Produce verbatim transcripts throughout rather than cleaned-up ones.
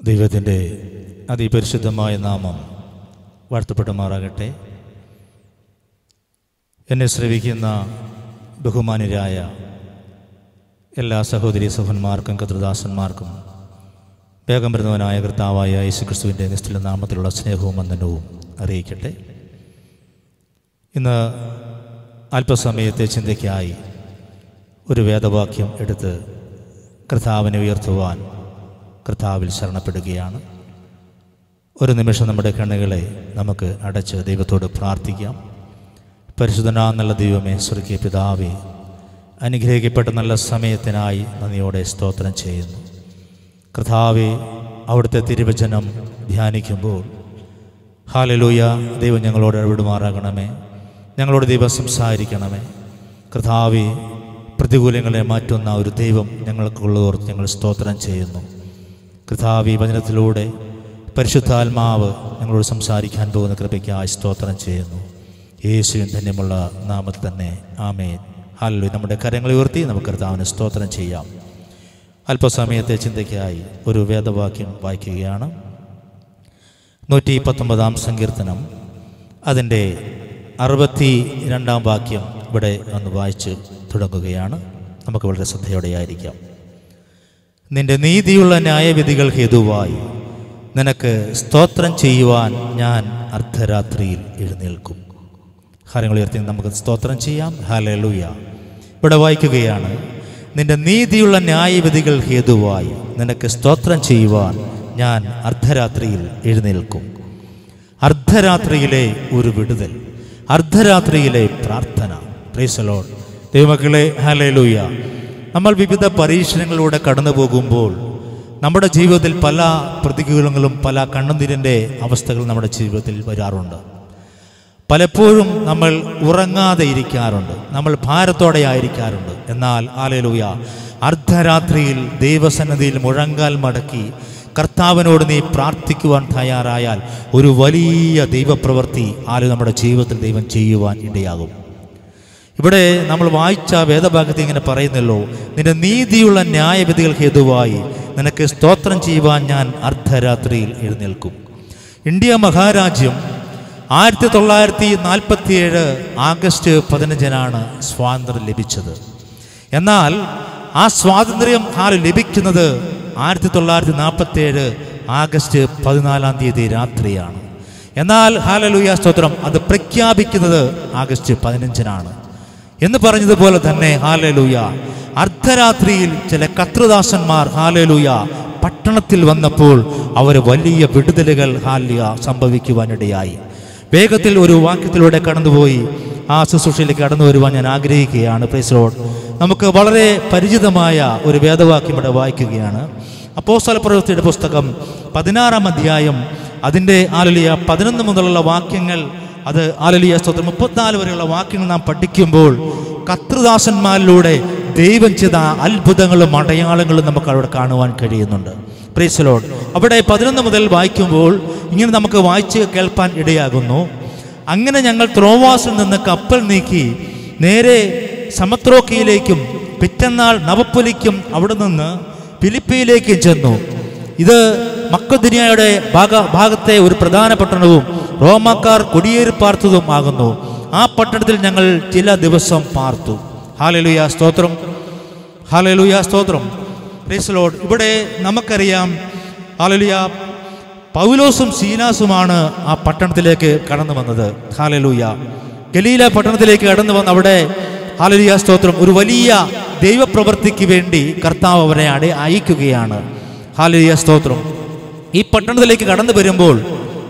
ദൈവത്തിൻ്റെ അതിപരിശുദ്ധമായ നാമം വാഴ്ത്തപ്പെടുമാറാകട്ടെ. എന്നെ ശ്രവിക്കുന്ന ബഹുമാന്യരായ എല്ലാ സഹോദരി സഹോദരന്മാർക്കും കർത്തൃദാസന്മാർക്കും വേഗം വരുന്നവനായ കർത്താവായ യേശുക്രിസ്തുവിൻ്റെ നിശ്ചല നാമത്തിലുള്ള സ്നേഹവും വന്ദനവും അറിയിക്കട്ടെ. ഇന്ന് അല്പസമയത്തെ ചിന്തയ്ക്കായി ഒരു വേദവാക്യം എടുത്ത് കർത്താവിനെ ഉയർത്തുവാൻ കർത്താവിൽ ശരണപ്പെടുകയാണ്. ഒരു നിമിഷം നമ്മുടെ കണ്ണുകളെ നമുക്ക് അടച്ച് ദൈവത്തോട് പ്രാർത്ഥിക്കാം. പരിശുദ്ധനാന്നുള്ള ദൈവമേ, സ്വർഗീയ പിതാവേ, അനുഗ്രഹിക്കപ്പെട്ട നല്ല സമയത്തിനായി നന്ദിയോടെ സ്തോത്രം ചെയ്യുന്നു. കർത്താവേ, അവിടുത്തെ തിരുവചനം ധ്യാനിക്കുമ്പോൾ ഹല്ലേലൂയ, ദൈവം ഞങ്ങളോട് ഇടപെടുമാറാകണമേ. ഞങ്ങളോട് ദൈവം സംസാരിക്കണമേ. കർത്താവേ, പ്രതികൂലങ്ങളെ മാറ്റുന്ന ഒരു ദൈവം ഞങ്ങൾക്കുള്ളതോർത്ത് ഞങ്ങൾ സ്തോത്രം ചെയ്യുന്നു. കർത്താവേ, വചനത്തിലൂടെ പരിശുദ്ധാത്മാവ് ഞങ്ങളോട് സംസാരിക്കാൻ പോകുന്ന കൃപയ്ക്കായി സ്തോത്രം ചെയ്യുന്നു. യേശുവിൻ ധന്യമുള്ള നാമത്തിൽ തന്നെ ആമേൻ. ഹല്ലേലൂയ. നമ്മുടെ കരങ്ങൾ ഉയർത്തി നമുക്ക് കർത്താവിന് സ്തോത്രം ചെയ്യാം. അല്പസമയത്തെ ചിന്തയ്ക്കായി ഒരു വേദവാക്യം വായിക്കുകയാണ്. നൂറ്റി പത്തൊമ്പതാം സങ്കീർത്തനം അതിൻ്റെ അറുപത്തി രണ്ടാം വാക്യം ഇവിടെ ഒന്ന് വായിച്ച് തുടങ്ങുകയാണ്. നമുക്ക് വളരെ ശ്രദ്ധയോടെയായിരിക്കാം. നിന്റെ നീതിയുള്ള ന്യായവിധികൾ ഹേതുവായി നിനക്ക് സ്തോത്രം ചെയ്യുവാൻ ഞാൻ അർദ്ധരാത്രിയിൽ എഴുന്നേൽക്കും. കാര്യങ്ങൾ ഉയർത്തി നമുക്ക് സ്തോത്രം ചെയ്യാം. ഹല്ലേലൂയ. ഇവിടെ വായിക്കുകയാണ്, നിന്റെ നീതിയുള്ള ന്യായവിധികൾ ഹേതുവായി നിനക്ക് സ്തോത്രം ചെയ്യുവാൻ ഞാൻ അർദ്ധരാത്രിയിൽ എഴുന്നേൽക്കും. അർദ്ധരാത്രിയിലെ ഒരു വിടുതൽ, അർദ്ധരാത്രിയിലെ പ്രാർത്ഥന. Praise the lord. ദൈവമക്കളെ, ഹല്ലേലൂയ. നമ്മൾ വിവിധ പരീക്ഷണങ്ങളിലൂടെ കടന്നു പോകുമ്പോൾ നമ്മുടെ ജീവിതത്തിൽ പല പ്രതികൂലങ്ങളും പല കണ്ണുനീരിൻ്റെ അവസ്ഥകൾ നമ്മുടെ ജീവിതത്തിൽ വരാറുണ്ട്. പലപ്പോഴും നമ്മൾ ഉറങ്ങാതെ ഇരിക്കാറുണ്ട്, നമ്മൾ ഭാരത്തോടെ ആയിരിക്കാറുണ്ട്. എന്നാൽ ഹല്ലേലൂയ, അർദ്ധരാത്രിയിൽ ദൈവസന്നിധിയിൽ മുഴങ്കാൽ മടക്കി കർത്താവിനോട് നീ പ്രാർത്ഥിക്കുവാൻ തയ്യാറായാൽ ഒരു വലിയ ദൈവപ്രവൃത്തി ആല് നമ്മുടെ ജീവിതത്തിൽ ദൈവം ചെയ്യുവാൻ ഇടയാകും. ഇവിടെ നമ്മൾ വായിച്ച വേദഭാഗത്ത് ഇങ്ങനെ പറയുന്നല്ലോ, നിന്റെ നീതിയുള്ള ന്യായവിധികൾ ഹേതുവായി നിനക്ക് സ്തോത്രം ചെയ്യുവാൻ ഞാൻ അർദ്ധരാത്രിയിൽ എഴുന്നേൽക്കും. ഇന്ത്യ മഹാരാജ്യം ആയിരത്തി തൊള്ളായിരത്തി നാൽപ്പത്തി ഏഴ് ആഗസ്റ്റ് പതിനഞ്ചിനാണ് സ്വാതന്ത്ര്യം ലഭിച്ചത്. എന്നാൽ ആ സ്വാതന്ത്ര്യം ആര് ലഭിക്കുന്നത് ആയിരത്തി തൊള്ളായിരത്തി നാൽപ്പത്തി ഏഴ് ആഗസ്റ്റ് പതിനാലാം തീയതി രാത്രിയാണ്. എന്നാൽ ഹല്ലേലൂയ സ്തോത്രം, അത് പ്രഖ്യാപിക്കുന്നത് ആഗസ്റ്റ് പതിനഞ്ചിനാണ്. എന്ന് പറഞ്ഞതുപോലെ തന്നെ ഹല്ലേലൂയ, അർദ്ധരാത്രിയിൽ ചില കർത്തൃദാസന്മാർ ഹല്ലേലൂയ പട്ടണത്തിൽ വന്നപ്പോൾ അവർ വലിയ വിടുതലുകൾ ഹല്ലേലൂയ സംഭവിക്കുവാനിടയായി. വേഗത്തിൽ ഒരു വാക്യത്തിലൂടെ കടന്നുപോയി ആ ശുശ്രൂഷയിലേക്ക് കടന്നു വരുവാൻ ഞാൻ ആഗ്രഹിക്കുകയാണ്. Praise the lord. നമുക്ക് വളരെ പരിചിതമായ ഒരു വേദവാക്യം ഇവിടെ വായിക്കുകയാണ്. അപ്പോസ്തല പ്രവൃത്തിയുടെ പുസ്തകം പതിനാറാം അധ്യായം അതിൻ്റെ ഹല്ലേലൂയ പതിനൊന്ന് മുതലുള്ള വാക്യങ്ങൾ, അത് ഹല്ലേലൂയ സ്തോത്രം മുപ്പത്തിനാല് വരെയുള്ള വാക്യങ്ങൾ നാം പഠിക്കുമ്പോൾ കർത്തൃദാസന്മാരിലൂടെ ദൈവം ചെയ്ത അത്ഭുതങ്ങളും അടയാളങ്ങളും നമുക്ക് അവിടെ കാണുവാൻ കഴിയുന്നുണ്ട്. Praise the lord. അവിടെ പതിനൊന്ന് മുതൽ വായിക്കുമ്പോൾ ഇങ്ങനെ നമുക്ക് വായിച്ച് കേൾപ്പാൻ ഇടയാകുന്നു. അങ്ങനെ ഞങ്ങൾ ത്രോവാസിൽ നിന്ന് കപ്പൽ നീക്കി നേരെ സമത്രോക്കിയിലേക്കും പിറ്റന്നാൾ നവപ്പൊലിക്കും അവിടെ നിന്ന് ഫിലിപ്പിയിലേക്കും ചെന്നു. ഇത് മക്കദോനിയയുടെ ഭാഗ ഭാഗത്തെ ഒരു പ്രധാന പട്ടണവും റോമാക്കാർ കുടിയേറി പാർത്തതും ആകുന്നു. ആ പട്ടണത്തിൽ ഞങ്ങൾ ചില ദിവസം പാർത്തു. ഹല്ലേലൂയ സ്തോത്രം, ഹല്ലേലൂയ സ്തോത്രം. Praise the lord. ഇവിടെ നമുക്കറിയാം ഹല്ലേലൂയ പൗലോസും സീലാസുമാണ് ആ പട്ടണത്തിലേക്ക് കടന്നു വന്നത്. ഹല്ലേലൂയ. ഗലീല പട്ടണത്തിലേക്ക് കടന്നു വന്ന് അവിടെ ഹല്ലേലൂയ സ്തോത്രം ഒരു വലിയ ദൈവപ്രവൃത്തിക്ക് വേണ്ടി കർത്താവ് അവരെ അട അയക്കുകയാണ്. ഹല്ലേലൂയ സ്തോത്രം. ഈ പട്ടണത്തിലേക്ക് കടന്നു വരുമ്പോൾ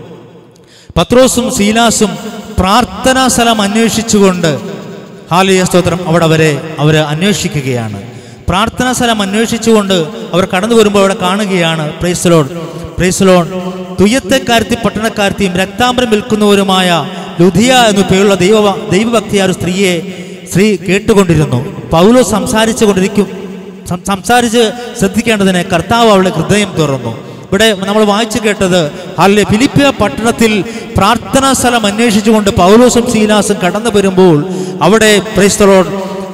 പത്രോസും സീലാസും പ്രാർത്ഥനാ സ്ഥലം അന്വേഷിച്ചുകൊണ്ട് ഹല്ലേലൂയ സ്തോത്രം അവിടെ അവരെ അവർ അന്വേഷിക്കുകയാണ്. പ്രാർത്ഥനാ സ്ഥലം അന്വേഷിച്ചുകൊണ്ട് അവർ കടന്നു വരുമ്പോൾ അവിടെ കാണുകയാണ്. Praise the lord, praise the lord. തുയ്യത്തെക്കാരത്തി പട്ടണക്കാരത്തിയും രക്താംബരം വിൽക്കുന്നവരുമായ ലുദിയ എന്നു പേരുള്ള ദൈവ ദൈവഭക്തിയായ ഒരു സ്ത്രീയെ സ്ത്രീ കേട്ടുകൊണ്ടിരുന്നു. പൗലോസ് സംസാരിച്ചു കൊണ്ടിരിക്കും സംസാരിച്ച് ശ്രദ്ധിക്കേണ്ടതിന് കർത്താവ് അവളുടെ ഹൃദയം തുറന്നു. ഇവിടെ നമ്മൾ വായിച്ചു കേട്ടത് ഹല്ലെ ഫിലിപ്പിയ പട്ടണത്തിൽ പ്രാർത്ഥനാ സ്ഥലം അന്വേഷിച്ചുകൊണ്ട് പൗലോസും സീലാസും കടന്നു വരുമ്പോൾ അവിടെ പ്രൈസ് ദി ലോർഡ്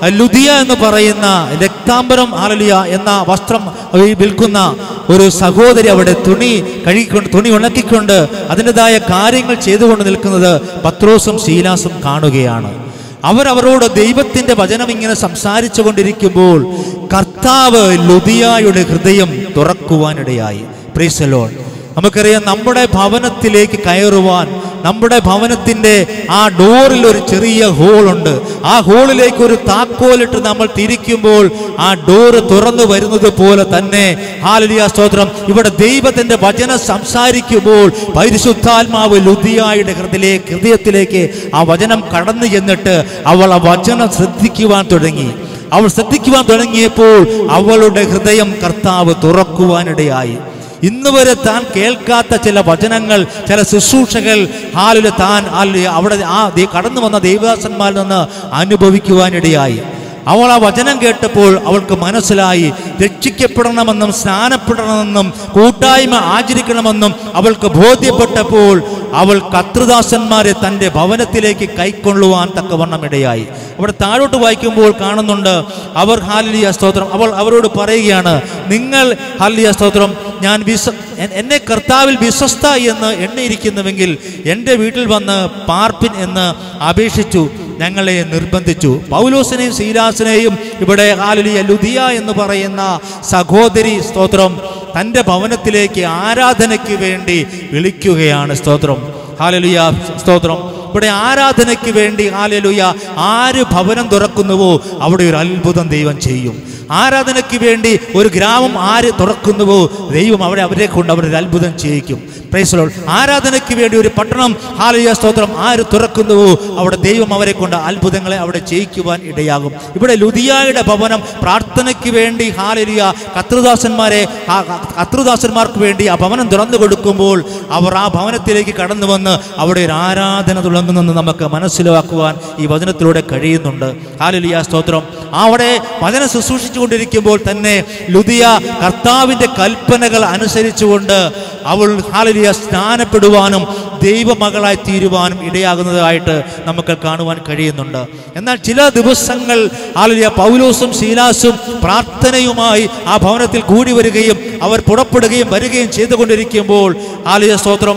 ലുദിയ എന്ന് പറയുന്ന രക്താംബരം ഹാലലിയ എന്ന വസ്ത്രം വിൽക്കുന്ന ഒരു സഹോദരി അവിടെ തുണി കഴുകിക്കൊണ്ട് തുണി ഉണക്കിക്കൊണ്ട് അതിൻ്റെതായ കാര്യങ്ങൾ ചെയ്തുകൊണ്ട് നിൽക്കുന്നത് പത്രോസും ശീലാസും കാണുകയാണ്. അവരവരോട് ദൈവത്തിന്റെ വചനം ഇങ്ങനെ സംസാരിച്ചു കൊണ്ടിരിക്കുമ്പോൾ കർത്താവ് ലുദിയായുടെ ഹൃദയം തുറക്കുവാനിടയായി. Price the Lord. നമുക്കറിയാം, നമ്മുടെ ഭവനത്തിലേക്ക് കയറുവാൻ നമ്മുടെ ഭവനത്തിന്റെ ആ ഡോറിൽ ഒരു ചെറിയ ഹോളുണ്ട്. ആ ഹോളിലേക്ക് ഒരു താക്കോലിട്ട് നമ്മൾ തിരിക്കുമ്പോൾ ആ ഡോറ് തുറന്നു വരുന്നത് പോലെ തന്നെ ഹല്ലേലൂയ സ്തോത്രം, ഇവിടെ ദൈവത്തിന്റെ വചനം സംസാരിക്കുമ്പോൾ പരിശുദ്ധാത്മാവ് ലുദിയായുടെ ഹൃദയത്തിലേക്ക് ഹൃദയത്തിലേക്ക് ആ വചനം കടന്നു ചെന്നിട്ട് അവൾ ആ വചനം ശ്രദ്ധിക്കുവാൻ തുടങ്ങി. അവൾ ശ്രദ്ധിക്കുവാൻ തുടങ്ങിയപ്പോൾ അവളുടെ ഹൃദയം കർത്താവ് തുറക്കുവാനിടയായി. ഇന്ന് വരെ താൻ കേൾക്കാത്ത ചില വചനങ്ങൾ, ചില ശുശ്രൂഷകൾ ഹാലില് താൻ അവിടെ ആ കടന്നു വന്ന ദേവദാസന്മാരിൽ നിന്ന് അനുഭവിക്കുവാനിടയായി. അവൾ ആ വചനം കേട്ടപ്പോൾ അവൾക്ക് മനസ്സിലായി, രക്ഷിക്കപ്പെടണമെന്നും സ്നാനപ്പെടണമെന്നും കൂട്ടായ്മ ആചരിക്കണമെന്നും അവൾക്ക് ബോധ്യപ്പെട്ടപ്പോൾ അവൾ കർത്തൃദാസന്മാരെ തൻ്റെ ഭവനത്തിലേക്ക് കൈക്കൊള്ളുവാൻ തക്കവണ്ണം ഇടയായി. അവിടെ താഴോട്ട് വായിക്കുമ്പോൾ കാണുന്നുണ്ട്, അവർ ഹല്ലേലൂയ സ്തോത്രം, അവൾ അവരോട് പറയുകയാണ്, നിങ്ങൾ ഹല്ലേലൂയ സ്തോത്രം, ഞാൻ വിശ്വ എന്നെ കർത്താവിൽ വിശ്വസ്ത എന്ന് എണ്ണിയിരിക്കുന്നുവെങ്കിൽ എൻ്റെ വീട്ടിൽ വന്ന് പാർപ്പിൻ എന്ന് അപേക്ഷിച്ചു, ഞങ്ങളെ നിർബന്ധിച്ചു. പൗലോസിനെയും ശീലാസിനെയും ഇവിടെ ഹല്ലേലൂയ ലുദിയ എന്ന് പറയുന്ന സഹോദരി സ്തോത്രം തൻ്റെ ഭവനത്തിലേക്ക് ആരാധനയ്ക്ക് വേണ്ടി വിളിക്കുകയാണ്. സ്തോത്രം, ഹല്ലേലൂയ സ്തോത്രം. ഇവിടെ ആരാധനയ്ക്ക് വേണ്ടി ഹല്ലേലൂയ ആര് ഭവനം തുറക്കുന്നുവോ അവിടെ ഒരു അത്ഭുതം ദൈവം ചെയ്യും. ആരാധനയ്ക്ക് വേണ്ടി ഒരു ഗ്രാമം ആര് തുറക്കുന്നുവോ ദൈവം അവിടെ അവരെ കൊണ്ട് അവരൊരു അത്ഭുതം ചെയ്യിക്കും. Price the Lord. ആരാധനയ്ക്ക് വേണ്ടി ഒരു പട്ടണം ഹല്ലേലൂയ സ്തോത്രം ആര് തുറക്കുന്നുവോ അവിടെ ദൈവം അവരെ കൊണ്ട് അത്ഭുതങ്ങളെ അവിടെ ചെയ്യിക്കുവാൻ ഇടയാകും. ഇവിടെ ലുദിയായുടെ ഭവനം പ്രാർത്ഥനയ്ക്ക് വേണ്ടി ഹല്ലേലൂയ കർത്തൃദാസന്മാരെ കർത്തൃദാസന്മാർക്ക് വേണ്ടി ആ ഭവനം തുറന്നു കൊടുക്കുമ്പോൾ അവർ ആ ഭവനത്തിലേക്ക് കടന്നു വന്ന് അവിടെ ഒരു ആരാധന തുടങ്ങുന്നെന്ന് നമുക്ക് മനസ്സിലാക്കുവാൻ ഈ വചനത്തിലൂടെ കഴിയുന്നുണ്ട്. ഹല്ലേലൂയ സ്തോത്രം. അവിടെ വചനം ശുശ്രൂഷിച്ചു കൊണ്ടിരിക്കുമ്പോൾ തന്നെ ലുദിയ കർത്താവിന്റെ കൽപ്പനകൾ അനുസരിച്ചുകൊണ്ട് അവൾ ഹല്ലേലൂയ സ്നാനപ്പെടുവാനും ദൈവമകളായി തീരുവാനും ഇടയാകുന്നതായിട്ട് നമുക്ക് കാണുവാൻ കഴിയുന്നുണ്ട്. എന്നാൽ ചില ദിവസങ്ങൾ ഹല്ലേലൂയ പൗലോസും ശീലാസും പ്രാർത്ഥനയുമായി ആ ഭവനത്തിൽ കൂടി വരികയും അവർ പുറപ്പെടുകയും വരികയും ചെയ്തുകൊണ്ടിരിക്കുമ്പോൾ ഹല്ലേലൂയ സ്തോത്രം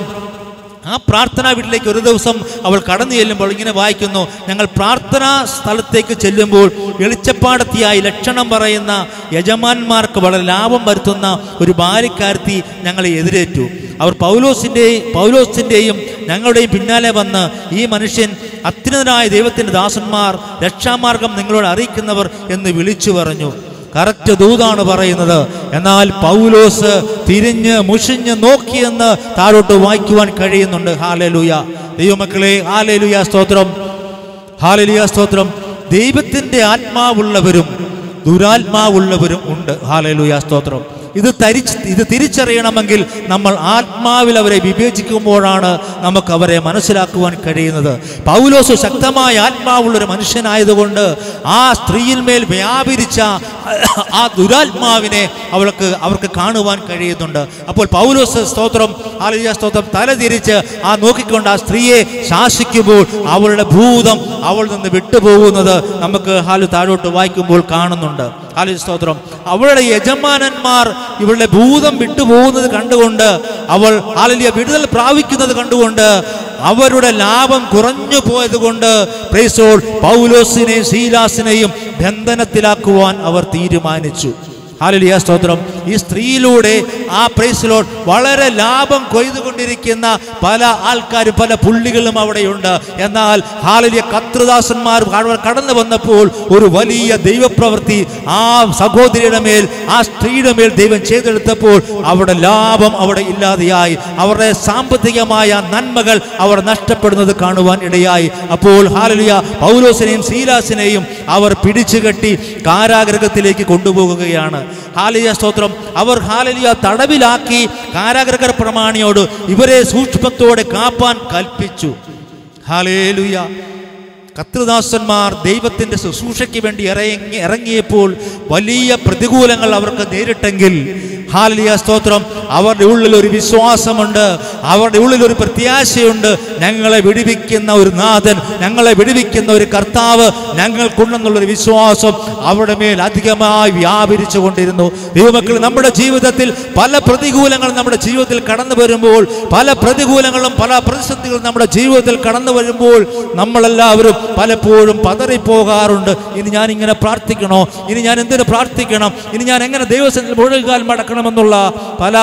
ആ പ്രാർത്ഥനാ വീട്ടിലേക്ക് ഒരു ദിവസം അവൾ കടന്നു ചെല്ലുമ്പോൾ ഇങ്ങനെ വായിക്കുന്നു, ഞങ്ങൾ പ്രാർത്ഥനാ സ്ഥലത്തേക്ക് ചെല്ലുമ്പോൾ വെളിച്ചപ്പാടത്തിയായി ലക്ഷണം പറയുന്ന യജമാന്മാർക്ക് വളരെ ലാഭം വരുത്തുന്ന ഒരു ബാലിക്കാരത്തി ഞങ്ങളെ എതിരേറ്റു. അവർ പൗലോസിൻ്റെയും പൗലോസിൻ്റെയും ഞങ്ങളുടെയും പിന്നാലെ വന്ന്, ഈ മനുഷ്യൻ അത്യുന്നതനായ ദൈവത്തിൻ്റെ ദാസന്മാർ രക്ഷാമാർഗം നിങ്ങളോട് അറിയിക്കുന്നവർ എന്ന് വിളിച്ചു പറഞ്ഞു. കറക്റ്റ് ദൂതാണ് പറയുന്നത്. എന്നാൽ പൗലോസ് തിരിഞ്ഞ് മുഷിഞ്ഞ് നോക്കിയെന്ന് താഴോട്ട് വായിക്കുവാൻ കഴിയുന്നുണ്ട്. ഹല്ലേലൂയ ദൈവമക്കളെ, ഹല്ലേലൂയ സ്തോത്രം, ഹല്ലേലൂയ സ്തോത്രം. ദൈവത്തിൻ്റെ ആത്മാവുള്ളവരും ദുരാത്മാവുള്ളവരും ഉണ്ട്. ഹല്ലേലൂയ സ്തോത്രം. ഇത് തരിച്ച് ഇത് തിരിച്ചറിയണമെങ്കിൽ നമ്മൾ ആത്മാവിൽ അവരെ വിവേചിക്കുമ്പോഴാണ് നമുക്ക് അവരെ മനസ്സിലാക്കുവാൻ കഴിയുന്നത്. പൗലോസ് ശക്തമായ ആത്മാവുള്ളൊരു മനുഷ്യനായതുകൊണ്ട് ആ സ്ത്രീയിന്മേൽ വ്യാപരിച്ച ആ ദുരാത്മാവിനെ അവൾക്ക് അവർക്ക് കാണുവാൻ കഴിയുന്നുണ്ട്. അപ്പോൾ പൗലോസ് സ്തോത്രം ഹല്ലേലൂയ സ്തോത്രം തല തിരിച്ച് ആ നോക്കിക്കൊണ്ട് ആ സ്ത്രീയെ ശാസിക്കുമ്പോൾ അവളുടെ ഭൂതം അവൾ നിന്ന് വിട്ടുപോകുന്നത് നമുക്ക് ഹാലു താഴോട്ട് വായിക്കുമ്പോൾ കാണുന്നുണ്ട്. ഹല്ലേലൂയ സ്തോത്രം. അവളുടെ യജമാനന്മാർ ഇവളുടെ ഭൂതം വിട്ടുപോകുന്നത് കണ്ടുകൊണ്ട് അവൾ ഹല്ലേലൂയ വിടുതൽ പ്രാപിക്കുന്നത് കണ്ടുകൊണ്ട് അവരുടെ ലാഭം കുറഞ്ഞു പോയത് കൊണ്ട് പ്രൈസ് ദി ലോർഡ് പൗലോസിനെയും ശീലാസിനെയും ബന്ധനത്തിലാക്കുവാൻ അവർ തീരുമാനിച്ചു. ഹല്ലേലൂയ സ്തോത്രം. ഈ സ്ത്രീയിലൂടെ ആ പ്രൈസ് ദി ലോർഡ് വളരെ ലാഭം കൊയ്തുകൊണ്ടിരിക്കുന്ന പല ആൾക്കാരും പല പുള്ളികളും അവിടെയുണ്ട്. എന്നാൽ ഹല്ലേലൂയ കർത്തൃദാസന്മാർ കടന്നു വന്നപ്പോൾ ഒരു വലിയ ദൈവപ്രവൃത്തി ആ സഹോദരിയുടെ മേൽ ആ സ്ത്രീയുടെ മേൽ ദൈവം ചെയ്തെടുത്തപ്പോൾ അവിടെ ലാഭം അവിടെ ഇല്ലാതെയായി. അവരുടെ സാമ്പത്തികമായ നന്മകൾ അവർ നഷ്ടപ്പെടുന്നത് കാണുവാൻ ഇടയായി. അപ്പോൾ ഹല്ലേലൂയ പൗലോസിനെയും ശീലാസിനെയും അവർ പിടിച്ചുകെട്ടി കാരാഗൃഹത്തിലേക്ക് കൊണ്ടുപോകുകയാണ്. ഹല്ലേലൂയ സ്തോത്രം. അവർ ഹല്ലേലൂയ തടവിലാക്കി കാരാഗൃഹ പ്രമാണിയോട് ഇവരെ സൂക്ഷ്മത്തോടെ കാപ്പാൻ കൽപ്പിച്ചു. ഹല്ലേലൂയ. കർത്തൃദാസന്മാർ ദൈവത്തിന്റെ ശുശ്രൂഷയ്ക്ക് വേണ്ടി ഇറങ്ങി ഇറങ്ങിയപ്പോൾ വലിയ പ്രതികൂലങ്ങൾ അവർക്ക് നേരിട്ടെങ്കിൽ ഹല്ലേലൂയ സ്തോത്രം, അവരുടെ ഉള്ളിൽ ഒരു വിശ്വാസമുണ്ട്, അവരുടെ ഉള്ളിൽ ഒരു പ്രത്യാശയുണ്ട്. ഞങ്ങളെ വിടുവിക്കുന്ന ഒരു നാഥൻ, ഞങ്ങളെ വിടുവിക്കുന്ന ഒരു കർത്താവ് ഞങ്ങൾക്കുണ്ടെന്നുള്ളൊരു വിശ്വാസം അവരുടെ മേൽ അധികമായി വ്യാപരിച്ചു കൊണ്ടിരുന്നു. ദൈവമക്കൾ, നമ്മുടെ ജീവിതത്തിൽ പല പ്രതികൂലങ്ങളും നമ്മുടെ ജീവിതത്തിൽ കടന്നു വരുമ്പോൾ, പല പ്രതികൂലങ്ങളും പല പ്രതിസന്ധികളും നമ്മുടെ ജീവിതത്തിൽ കടന്നു വരുമ്പോൾ നമ്മളെല്ലാവരും പലപ്പോഴും പതറിപ്പോകാറുണ്ട്. ഇനി ഞാൻ ഇങ്ങനെ പ്രാർത്ഥിക്കണോ? ഇനി ഞാൻ എന്തിനു പ്രാർത്ഥിക്കണം? ഇനി ഞാൻ എങ്ങനെ ദൈവസന്നിധിയിൽ മുഴുകാൽ മടക്കണമെന്നുള്ള പല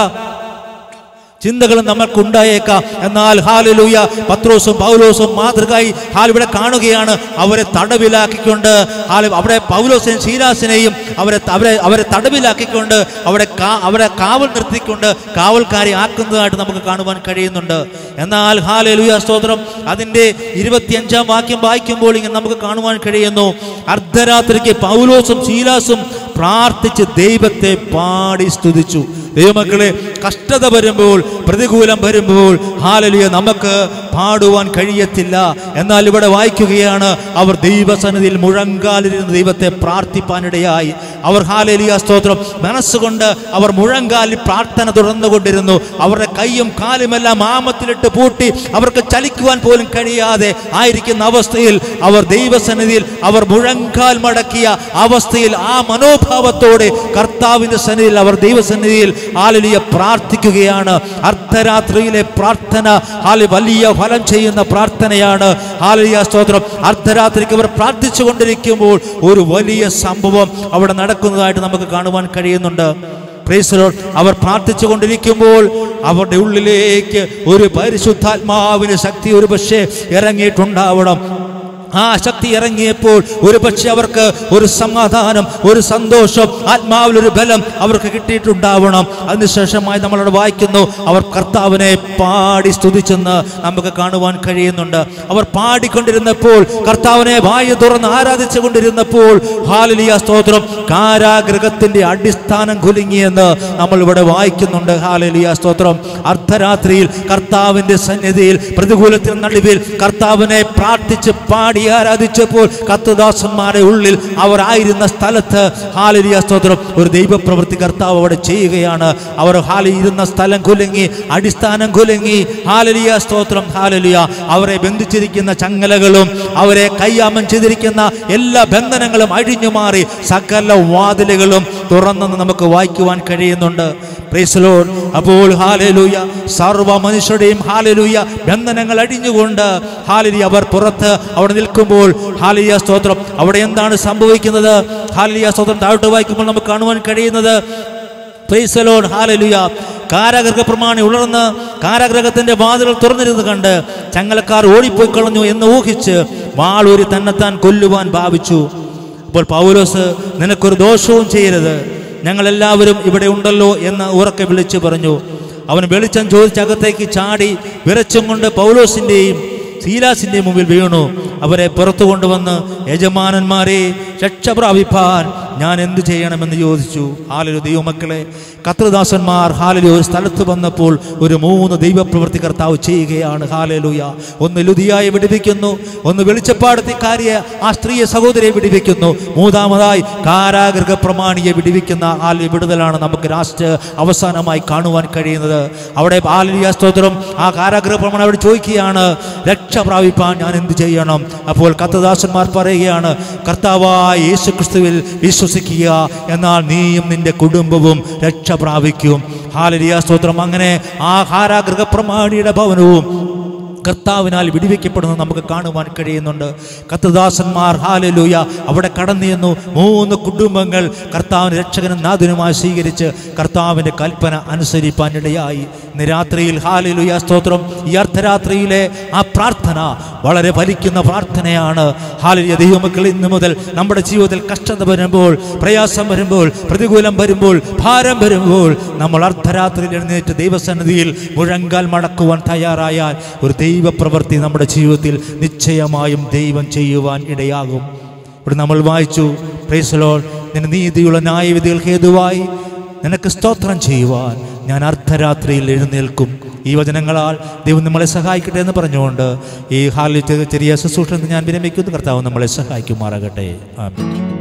ചിന്തകളും നമ്മൾക്കുണ്ടായേക്കാം. എന്നാൽ ഹല്ലേലൂയ, പത്രോസും പൗലോസും മാതൃകയായി ഹാൽ ഇവിടെ കാണുകയാണ്. അവരെ തടവിലാക്കിക്കൊണ്ട് അവിടെ പൗലോസിനെയും ശീലാസിനെയും അവരെ അവരെ അവരെ തടവിലാക്കിക്കൊണ്ട് അവിടെ അവരെ കാവൽ നിർത്തിക്കൊണ്ട് കാവൽക്കാരെ ആക്കുന്നതായിട്ട് നമുക്ക് കാണുവാൻ കഴിയുന്നുണ്ട്. എന്നാൽ ഹല്ലേലൂയ സ്തോത്രം, അതിൻ്റെ ഇരുപത്തിയഞ്ചാം വാക്യം വായിക്കുമ്പോൾ ഇങ്ങനെ നമുക്ക് കാണുവാൻ കഴിയുന്നു, അർദ്ധരാത്രിക്ക് പൗലോസും ശീലാസും പ്രാർത്ഥിച്ച് ദൈവത്തെ പാടി സ്തുതിച്ചു. ദൈവമക്കളെ, കഷ്ടത വരുമ്പോൾ, പ്രതികൂലം വരുമ്പോൾ ഹല്ലേലൂയ നമുക്ക് പാടുവാൻ കഴിയത്തില്ല. എന്നാൽ ഇവിടെ വായിക്കുകയാണ്, അവർ ദൈവസന്നിധിയിൽ മുഴങ്കാലിരുന്ന് ദൈവത്തെ പ്രാർത്ഥിപ്പാനിടയായി. അവർ ഹല്ലേലൂയ സ്തോത്രം മനസ്സുകൊണ്ട് അവർ മുഴങ്കാലിൽ പ്രാർത്ഥന തുടർന്നുകൊണ്ടിരുന്നു. അവരുടെ കൈയും കാലുമെല്ലാം ആമത്തിലിട്ട് പൂട്ടി അവർക്ക് ചലിക്കുവാൻ പോലും കഴിയാതെ ആയിരിക്കുന്ന അവസ്ഥയിൽ അവർ ദൈവസന്നിധിയിൽ അവർ മുഴങ്കാൽ മടക്കിയ അവസ്ഥയിൽ ആ മനോഭാവത്തോടെ കർത്താവിന്റെ സന്നിധിയിൽ അവർ ദൈവസന്നിധിയിൽ ഹല്ലേലൂയ പ്രാർത്ഥിക്കുകയാണ്. അർദ്ധരാത്രിയിലെ പ്രാർത്ഥന ഹാലെ വലിയ ഫലം ചെയ്യുന്ന പ്രാർത്ഥനയാണ്. ഹല്ലേലൂയ സ്തോത്രം. അർദ്ധരാത്രിക്ക് അവർ പ്രാർത്ഥിച്ചു കൊണ്ടിരിക്കുമ്പോൾ ഒരു വലിയ സംഭവം അവിടെ നടക്കുന്നതായിട്ട് നമുക്ക് കാണുവാൻ കഴിയുന്നുണ്ട്. Praise the Lord. അവർ പ്രാർത്ഥിച്ചു കൊണ്ടിരിക്കുമ്പോൾ അവരുടെ ഉള്ളിലേക്ക് ഒരു പരിശുദ്ധാത്മാവിന് ശക്തി ഒരു പക്ഷേ ഇറങ്ങിയിട്ടുണ്ടാവണം. ആ ശക്തി ഇറങ്ങിയപ്പോൾ ഒരു പക്ഷെ അവർക്ക് ഒരു സമാധാനം, ഒരു സന്തോഷം, ആത്മാവിലൊരു ബലം അവർക്ക് കിട്ടിയിട്ടുണ്ടാവണം. അതിനുശേഷമായി നമ്മളോട് വായിക്കുന്നു, അവർ കർത്താവിനെ പാടി സ്തുതിച്ചെന്ന് നമുക്ക് കാണുവാൻ കഴിയുന്നുണ്ട്. അവർ പാടിക്കൊണ്ടിരുന്നപ്പോൾ, കർത്താവിനെ വായ തുറന്ന് ആരാധിച്ചു കൊണ്ടിരുന്നപ്പോൾ ഹല്ലേലൂയ സ്തോത്രം, കാരാഗൃഹത്തിന്റെ അടിസ്ഥാനം കുലുങ്ങിയെന്ന് നമ്മൾ ഇവിടെ വായിക്കുന്നുണ്ട്. ഹല്ലേലൂയ സ്തോത്രം. അർദ്ധരാത്രിയിൽ കർത്താവിന്റെ സന്നിധിയിൽ പ്രതികൂലത്തിന് നടുവിൽ കർത്താവിനെ പ്രാർത്ഥിച്ച് പാടി ആരാധിച്ചപ്പോൾ കർത്തദാസന്മാരുടെ ഉള്ളിൽ അവർ ആയിരുന്ന സ്ഥലത്ത് ഹല്ലേലൂയ സ്തോത്രം ഒരു ദൈവപ്രവൃത്തി കർത്താവ് അവിടെ ചെയ്യുകയാണ്. അവർ ഹാലി ഇരുന്ന സ്ഥലം കുലുങ്ങി, അടിസ്ഥാനം കുലുങ്ങി. ഹല്ലേലൂയ സ്തോത്രം. ഹല്ലേലൂയ. അവരെ ബന്ധിച്ചിരിക്കുന്ന ചങ്ങലകളും അവരെ കയ്യാമം ചെയ്തിരിക്കുന്ന എല്ലാ ബന്ധനങ്ങളും അഴിഞ്ഞു മാറി സകല വാതിലുകളും തുറന്നെന്ന് നമുക്ക് വായിക്കുവാൻ കഴിയുന്നുണ്ട്. Praise the lord. അപ്പോൾ ഹല്ലേലൂയ സർവ്വ മനുഷ്യരുടെയും ഹല്ലേലൂയ ബന്ധനങ്ങൾ അടിഞ്ഞുകൊണ്ട് ഹല്ലേലൂയ അവർ പുറത്ത് അവിടെ നിൽക്കുമ്പോൾ ഹല്ലേലൂയ സ്തോത്രം അവിടെ എന്താണ് സംഭവിക്കുന്നത്? ഹല്ലേലൂയ സ്തോത്രം താഴോട്ട് വായിക്കുമ്പോൾ നമുക്ക് കാണുവാൻ കഴിയുന്നത്, പ്രൈസ് ദി ലോർഡ്, ഹല്ലേലൂയ, കാരാഗൃഹ പ്രമാണി ഉണർന്ന് കാരാഗൃഹത്തിന്റെ വാതിലുകൾ തുറന്നിരുന്ന് കണ്ട് ചങ്ങലക്കാർ ഓടിപ്പോയി കളഞ്ഞു എന്ന് ഊഹിച്ച് വാളൂരി തന്നെത്താൻ കൊല്ലുവാൻ ഭാവിച്ചു. അപ്പോൾ പൗലോസ്, നിനക്കൊരു ദോഷവും ചെയ്യരുത്, ഞങ്ങളെല്ലാവരും ഇവിടെ ഉണ്ടല്ലോ എന്ന് ഉറക്കെ വിളിച്ചു പറഞ്ഞു. അവൻ വെളിച്ചം ചോദിച്ചകത്തേക്ക് ചാടി വിറച്ചും കൊണ്ട് പൗലോസിന്റെയും ശീലാസിന്റെ മുമ്പിൽ വീണു. അവരെ പുറത്തു കൊണ്ടുവന്ന്, യജമാനന്മാരെ, രക്ഷ പ്രാപിപ്പാൻ ഞാൻ എന്തു ചെയ്യണമെന്ന് ചോദിച്ചു. ഹല്ലേലൂയ. ദൈവമക്കളെ, കർത്തൃദാസന്മാർ ഹല്ലേലൂയ ഒരു സ്ഥലത്ത് വന്നപ്പോൾ ഒരു മൂന്ന് ദൈവപ്രവൃത്തി കർത്താവ് ചെയ്യുകയാണ്. ഹല്ലേലൂയ. ഒന്ന് ലുദിയായെ വിടുവിക്കുന്നു, ഒന്ന് വെളിച്ചപ്പാടത്തിക്കാരിയെ ആ സ്ത്രീയെ സഹോദരിയെ വിടുവിക്കുന്നു, മൂന്നാമതായി കാരാഗൃഹ പ്രമാണിയെ വിടുവിക്കുന്ന ആ വിടുതലാണ് നമുക്ക് ലാസ്റ്റ് അവസാനമായി കാണുവാൻ കഴിയുന്നത്. അവിടെ ഹല്ലേലൂയ സ്തോത്രം ആ കാരാഗൃഹ പ്രമാണി അവിടെ ചോദിക്കുകയാണ്, രക്ഷ പ്രാപിപ്പാൻ ഞാൻ എന്ത് ചെയ്യണം? അപ്പോൾ കർത്തൃദാസന്മാർ പറയുകയാണ്, കർത്താവായ യേശു ക്രിസ്തുവിൽ വിശ്വസിക്കുക, എന്നാൽ നീയും നിന്റെ കുടുംബവും രക്ഷ പ്രാപിക്കും. ഹല്ലേലൂയ സ്തോത്രം. അങ്ങനെ ആ കാരാഗൃഹ പ്രമാണിയുടെ ഭവനവും കർത്താവിനാൽ വിടുവിക്കപ്പെടുന്നത് നമുക്ക് കാണുവാൻ കഴിയുന്നുണ്ട്. കർത്തൃദാസന്മാർ ഹല്ലേലൂയ അവിടെ കടന്നു ചെന്നു. മൂന്ന് കുടുംബങ്ങൾ കർത്താവിന് രക്ഷകനും നാഥനുമായി സ്വീകരിച്ച് കർത്താവിൻ്റെ കൽപ്പന അനുസരിപ്പാനിടയായി. ഇന്ന് രാത്രിയിൽ ഹല്ലേലൂയ സ്തോത്രം ഈ അർദ്ധരാത്രിയിലെ ആ പ്രാർത്ഥന വളരെ ഫലിക്കുന്ന പ്രാർത്ഥനയാണ്. ഹല്ലേലൂയ. ദൈവമക്കൾ, ഇന്ന് മുതൽ നമ്മുടെ ജീവിതത്തിൽ കഷ്ടത വരുമ്പോൾ, പ്രയാസം വരുമ്പോൾ, പ്രതികൂലം വരുമ്പോൾ, ഭാരം വരുമ്പോൾ നമ്മൾ അർദ്ധരാത്രിയിൽ എഴുന്നേറ്റ് ദൈവസന്നിധിയിൽ മുഴങ്കാൽ മടക്കുവാൻ തയ്യാറായാൽ ഒരു ദൈവപ്രവൃത്തി നമ്മുടെ ജീവിതത്തിൽ നിശ്ചയമായും ദൈവം ചെയ്യുവാൻ ഇടയാകും. ഇവിടെ നമ്മൾ വായിച്ചു, പ്രൈസ് ദി ലോർഡ്, നിന്റെ നീതിയുള്ള ന്യായവിധികൾ ഹേതുവായി നിനക്ക് സ്തോത്രം ചെയ്യുവാൻ ഞാൻ അർദ്ധരാത്രിയിൽ എഴുന്നേൽക്കും. ഈ വചനങ്ങളാൽ ദൈവം നമ്മളെ സഹായിക്കട്ടെ എന്ന് പറഞ്ഞുകൊണ്ട് ഈ ഹാലിൽ ചെറിയ ശുശ്രൂഷ ഞാൻ വിരമിക്കുന്നു. കർത്താവ് നമ്മളെ സഹായിക്കുമാറാകട്ടെ. ആമേൻ.